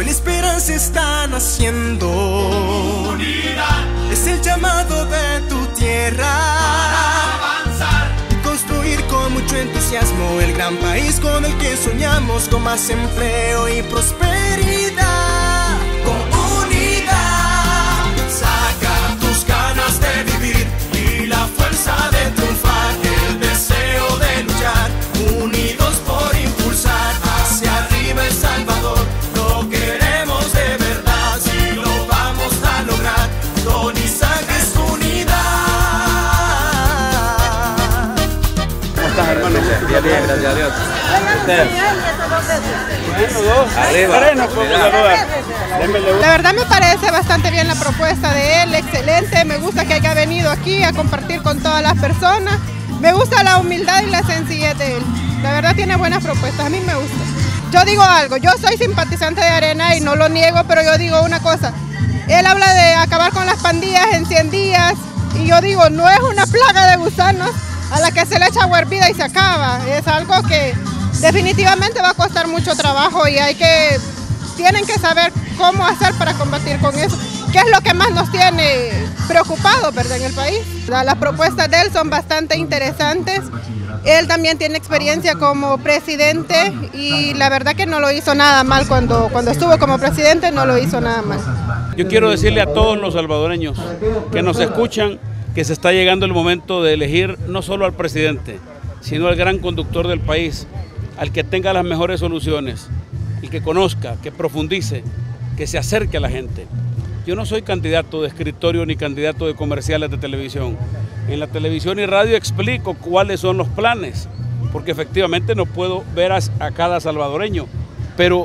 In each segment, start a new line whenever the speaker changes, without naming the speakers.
Hoy la esperanza está naciendo.
Unidad
es el llamado de tu tierra
para avanzar
y construir con mucho entusiasmo el gran país con el que soñamos, con más empleo y prosperidad. Con unidad, saca tus ganas de vivir y la fuerza de triunfar, el deseo de luchar, unidos por impulsar hacia arriba El Salvador. Lo queremos de verdad, si lo vamos a lograr. Don Isaac es unidad.
¿Cómo estás, hermano?
Bien, gracias a Dios.
Arriba.
La verdad me parece bastante bien la propuesta de él, excelente. Me gusta que haya venido aquí a compartir con todas las personas. Me gusta la humildad y la sencillez de él. La verdad tiene buenas propuestas, a mí me gusta. Yo digo algo, yo soy simpatizante de Arena y no lo niego, pero yo digo una cosa. Él habla de acabar con las pandillas en 100 días y yo digo, no es una plaga de gusanos a la que se le echa agua hervida y se acaba. Es algo que definitivamente va a costar mucho trabajo y tienen que saber cómo hacer para combatir con eso, que es lo que más nos tiene preocupados, ¿verdad?, en el país. Las propuestas de él son bastante interesantes. Él también tiene experiencia como presidente y la verdad que no lo hizo nada mal cuando estuvo como presidente, no lo hizo nada mal.
Yo quiero decirle a todos los salvadoreños que nos escuchan que se está llegando el momento de elegir no solo al presidente, sino al gran conductor del país, al que tenga las mejores soluciones, el que conozca, que profundice, que se acerque a la gente. Yo no soy candidato de escritorio ni candidato de comerciales de televisión. En la televisión y radio explico cuáles son los planes, porque efectivamente no puedo ver a cada salvadoreño, pero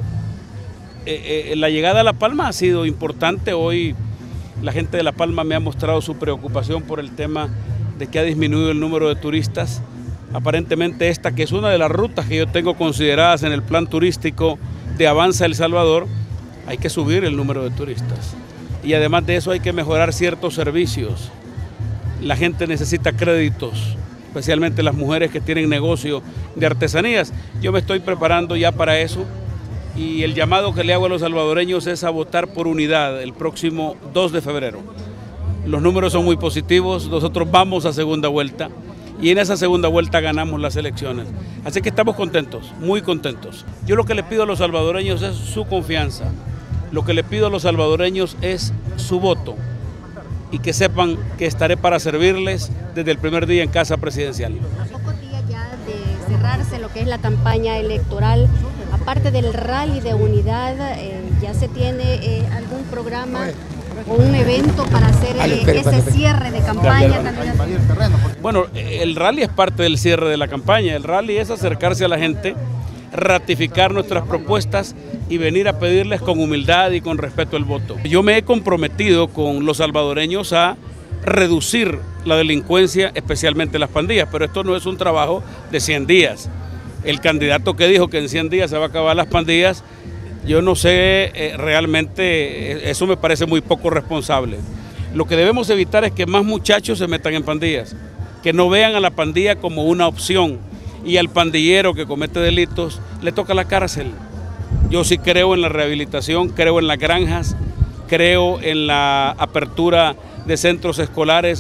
la llegada a La Palma ha sido importante. Hoy la gente de La Palma me ha mostrado su preocupación por el tema de que ha disminuido el número de turistas. Aparentemente esta, que es una de las rutas que yo tengo consideradas en el plan turístico de Avanza El Salvador, hay que subir el número de turistas. Y además de eso hay que mejorar ciertos servicios. La gente necesita créditos, especialmente las mujeres que tienen negocio de artesanías. Yo me estoy preparando ya para eso y el llamado que le hago a los salvadoreños es a votar por unidad el próximo 2 de febrero. Los números son muy positivos, nosotros vamos a segunda vuelta y en esa segunda vuelta ganamos las elecciones. Así que estamos contentos, muy contentos. Yo lo que le pido a los salvadoreños es su confianza, lo que le pido a los salvadoreños es su voto y que sepan que estaré para servirles desde el primer día en Casa Presidencial.
A pocos días ya de cerrarse lo que es la campaña electoral, aparte del rally de unidad, ¿ya se tiene algún programa o un evento para hacer ese cierre de campaña?
Bueno, el rally es parte del cierre de la campaña. El rally es acercarse a la gente, ratificar nuestras propuestas y venir a pedirles con humildad y con respeto el voto. Yo me he comprometido con los salvadoreños a reducir la delincuencia, especialmente las pandillas, pero esto no es un trabajo de 100 días. El candidato que dijo que en 100 días se va a acabar las pandillas, yo no sé, realmente eso me parece muy poco responsable. Lo que debemos evitar es que más muchachos se metan en pandillas, que no vean a la pandilla como una opción y al pandillero que comete delitos le toca la cárcel. Yo sí creo en la rehabilitación, creo en las granjas, creo en la apertura de centros escolares,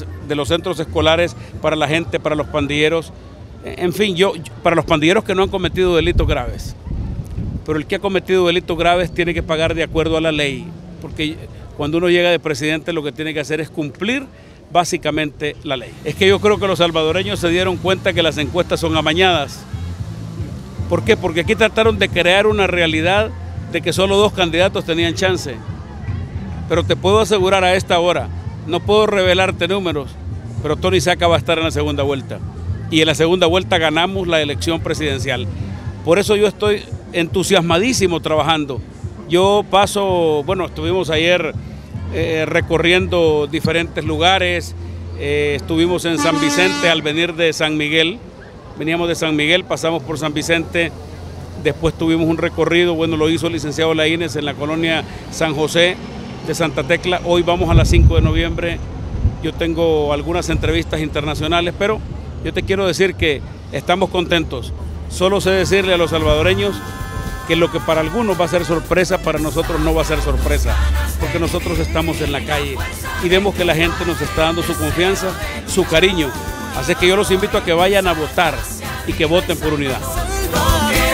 para la gente, para los pandilleros. En fin, para los pandilleros que no han cometido delitos graves. Pero el que ha cometido delitos graves tiene que pagar de acuerdo a la ley, porque cuando uno llega de presidente lo que tiene que hacer es cumplir básicamente la ley. Es que yo creo que los salvadoreños se dieron cuenta que las encuestas son amañadas. ¿Por qué? Porque aquí trataron de crear una realidad de que solo 2 candidatos tenían chance. Pero te puedo asegurar a esta hora, no puedo revelarte números, pero Tony Saca va a estar en la segunda vuelta. Y en la segunda vuelta ganamos la elección presidencial. Por eso yo estoy entusiasmadísimo trabajando. Yo paso, bueno, estuvimos ayer recorriendo diferentes lugares, estuvimos en San Vicente al venir de San Miguel, veníamos de San Miguel, pasamos por San Vicente, después tuvimos un recorrido, bueno, lo hizo el licenciado Laínez en la colonia San José de Santa Tecla. Hoy vamos a las 5 de noviembre, yo tengo algunas entrevistas internacionales, pero yo te quiero decir que estamos contentos. Solo sé decirle a los salvadoreños que lo que para algunos va a ser sorpresa, para nosotros no va a ser sorpresa, porque nosotros estamos en la calle y vemos que la gente nos está dando su confianza, su cariño. Así que yo los invito a que vayan a votar y que voten por Unidad.